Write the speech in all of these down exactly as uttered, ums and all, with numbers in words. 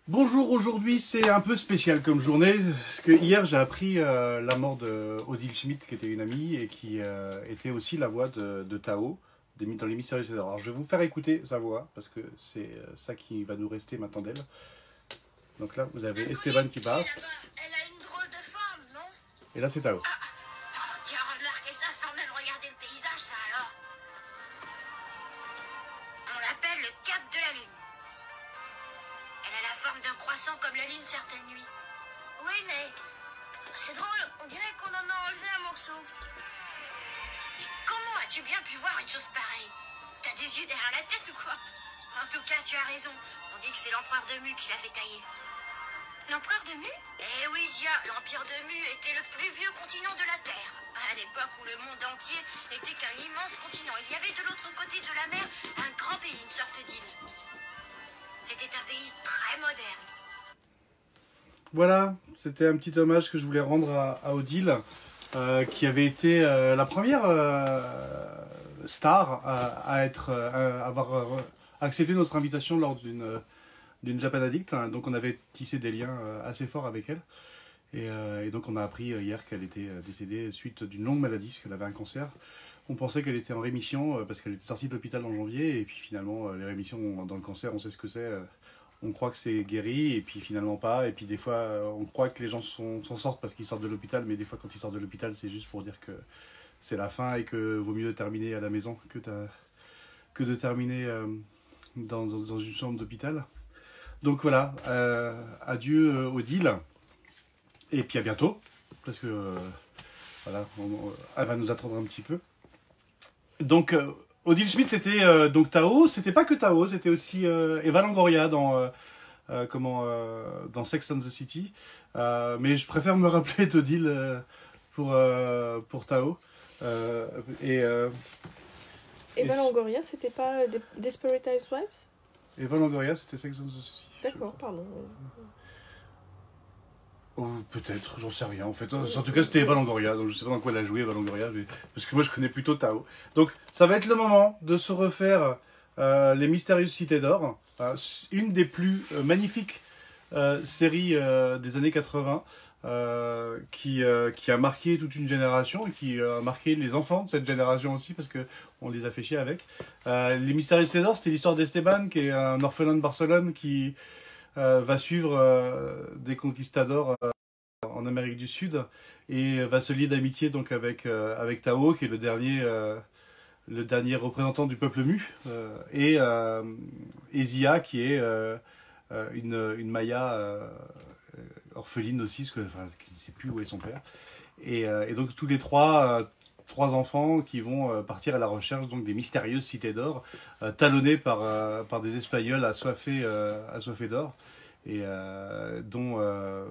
Bonjour, aujourd'hui c'est un peu spécial comme journée, parce que hier j'ai appris euh, la mort de Odile Schmidt, qui était une amie et qui euh, était aussi la voix de, de Tao, des, dans les Mystérieux Cédars. Alors je vais vous faire écouter sa voix, parce que c'est euh, ça qui va nous rester maintenant d'elle. Donc là vous avez Esteban qui parle. Elle a une drôle de forme, non? Et là c'est Tao. Ah, oh, tu as remarqué ça sans même regarder le paysage, ça alors? On l'appelle le cap de la lune. Elle a la forme d'un croissant comme la lune certaines nuits. Oui, mais c'est drôle, on dirait qu'on en a enlevé un morceau. Comment as-tu bien pu voir une chose pareille? T'as des yeux derrière la tête ou quoi? En tout cas, tu as raison. On dit que c'est l'empereur de Mu qui l'a fait tailler. L'empereur de Mu? Eh oui, Zia, l'empire de Mu était le plus vieux continent de la Terre. À l'époque où le monde entier n'était qu'un immense continent. Il y avait de l'autre côté de la mer un grand pays, une sorte d'île. C'était un pays très moderne. Voilà, c'était un petit hommage que je voulais rendre à, à Odile, euh, qui avait été euh, la première euh, star à, à être, à avoir euh, accepté notre invitation lors d'une d'une Japan Addict. Donc on avait tissé des liens euh, assez forts avec elle. Et, euh, et donc on a appris hier qu'elle était décédée suite d'une longue maladie, parce qu'elle avait un cancer. On pensait qu'elle était en rémission euh, parce qu'elle était sortie de l'hôpital en janvier, et puis finalement euh, les rémissions dans le cancer, on sait ce que c'est. Euh, on croit que c'est guéri, et puis finalement pas. Et puis des fois, euh, on croit que les gens s'en sortent parce qu'ils sortent de l'hôpital, mais des fois quand ils sortent de l'hôpital, c'est juste pour dire que c'est la fin et que vaut mieux terminer à la maison que, que de terminer euh, dans, dans, dans une chambre d'hôpital. Donc voilà, euh, adieu euh, Odile, et puis à bientôt, parce que euh, voilà, on, on, elle va nous attendre un petit peu. Donc euh, Odile Schmidt, c'était euh, donc Tao, c'était pas que Tao, c'était aussi euh, Eva Longoria dans euh, euh, comment euh, dans Sex and the City, euh, mais je préfère me rappeler d'Odile euh, pour euh, pour Tao. Euh, et euh, Eva Longoria, c'était pas euh, Desperate Housewives? Eva Longoria, c'était Sex and the City. D'accord, pardon. Oh, peut-être, j'en sais rien en fait. En tout cas, c'était Eva Longoria, donc je sais pas dans quoi elle a joué, Eva Longoria, mais... parce que moi je connais plutôt Tao. Donc ça va être le moment de se refaire euh, les Mystérieuses Cités d'Or, euh, une des plus euh, magnifiques euh, séries euh, des années quatre-vingts, euh, qui, euh, qui a marqué toute une génération, et qui euh, a marqué les enfants de cette génération aussi, parce que on les a fait chier avec. Euh, les Mystérieuses Cités d'Or, c'était l'histoire d'Esteban, qui est un orphelin de Barcelone, qui Euh, va suivre euh, des conquistadors euh, en Amérique du Sud, et va se lier d'amitié donc avec euh, avec Tao, qui est le dernier euh, le dernier représentant du peuple Mu, euh, et euh, et Zia, qui est euh, une une Maya euh, orpheline aussi, parce que enfin qui ne sait plus où est son père, et, euh, et donc tous les trois euh, trois enfants qui vont euh, partir à la recherche donc des mystérieuses cités d'or, euh, talonnés par euh, par des espagnols assoiffés euh, assoiffés d'or, et euh, dont euh,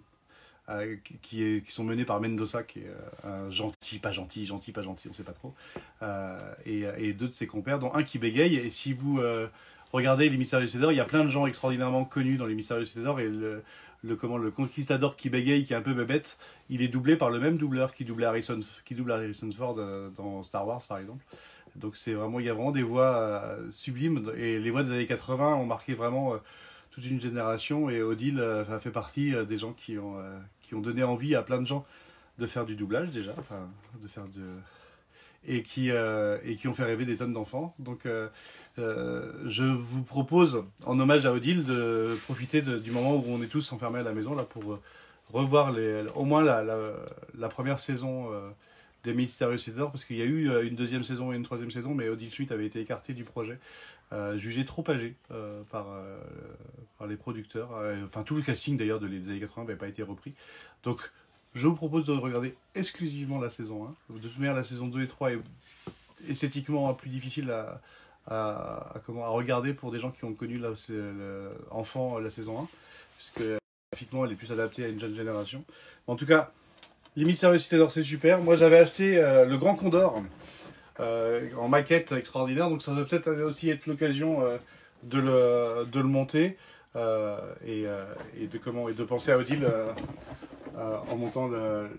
euh, qui, est, qui sont menés par Mendoza, qui est euh, un gentil, pas gentil, gentil, pas gentil, on sait pas trop, euh, et, et deux de ses compères, dont un qui bégaye. Et si vous euh, regardez les Mystérieux Cités d'Or, il y a plein de gens extraordinairement connus dans les Mystérieux Cités d'Or, et le Le, comment, le conquistador qui bégaye, qui est un peu bébête, il est doublé par le même doubleur qui double Harrison, qui double Harrison Ford euh, dans Star Wars par exemple. Donc c'est vraiment, il y a vraiment des voix euh, sublimes, et les voix des années quatre-vingts ont marqué vraiment euh, toute une génération, et Odile euh, fait partie euh, des gens qui ont, euh, qui ont donné envie à plein de gens de faire du doublage déjà, enfin de faire de... et qui, euh, et qui ont fait rêver des tonnes d'enfants. Donc euh, euh, je vous propose, en hommage à Odile, de profiter de, du moment où on est tous enfermés à la maison là, pour euh, revoir les, au moins la, la, la première saison euh, des Mystérieuses Cités d'Or, parce qu'il y a eu euh, une deuxième saison et une troisième saison, mais Odile Schmidt avait été écartée du projet, euh, jugée trop âgée euh, par, euh, par les producteurs. Euh, enfin, tout le casting d'ailleurs de les années quatre-vingts n'avait pas été repris. Donc je vous propose de regarder exclusivement la saison un. De toute manière, la saison deux et trois est esthétiquement plus difficile à, à, à, comment, à regarder pour des gens qui ont connu la, le, enfant la saison un, puisque graphiquement elle est plus adaptée à une jeune génération. En tout cas, les Mystérieuses Cités d'Or, c'est super. Moi j'avais acheté euh, le Grand Condor euh, en maquette extraordinaire, donc ça va peut-être aussi être l'occasion euh, de, le, de le monter euh, et, euh, et, de, comment, et de penser à Odile euh, Euh, en montant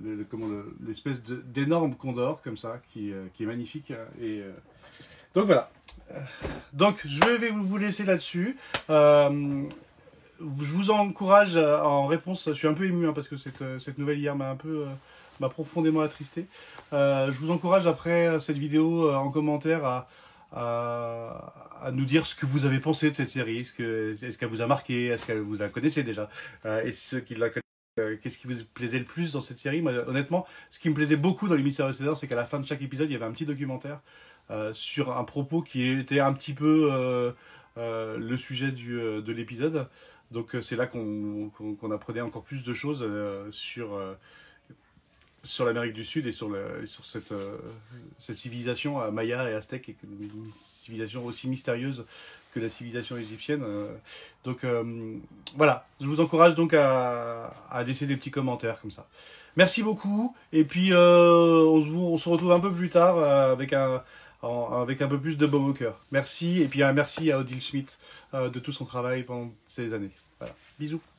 l'espèce le, le, d'énorme condor comme ça, qui, euh, qui est magnifique. Et, euh, donc voilà. Donc je vais vous laisser là-dessus. Euh, je vous encourage euh, en réponse, je suis un peu ému hein, parce que cette, euh, cette nouvelle hier m'a un peu, euh, m'a profondément attristé. Euh, je vous encourage après cette vidéo euh, en commentaire à, à, à nous dire ce que vous avez pensé de cette série, est-ce que, est-ce qu'elle vous a marqué, est-ce que vous la connaissez déjà, euh, et ceux qui la connaissent. Euh, Qu'est-ce qui vous plaisait le plus dans cette série? Moi, honnêtement, ce qui me plaisait beaucoup dans les Mystérieux Cédars, c'est qu'à la fin de chaque épisode, il y avait un petit documentaire euh, sur un propos qui était un petit peu euh, euh, le sujet du, euh, de l'épisode. Donc euh, c'est là qu'on qu'on, qu'on apprenait encore plus de choses euh, sur, euh, sur l'Amérique du Sud et sur, le, sur cette, euh, cette civilisation à Maya et Aztèque, et une civilisation aussi mystérieuse que la civilisation égyptienne. Donc euh, voilà, je vous encourage donc à, à laisser des petits commentaires comme ça. Merci beaucoup, et puis euh, on, se, on se retrouve un peu plus tard euh, avec, un, en, avec un peu plus de baume au cœur. Merci, et puis un merci à Odile Schmidt euh, de tout son travail pendant ces années. Voilà, bisous.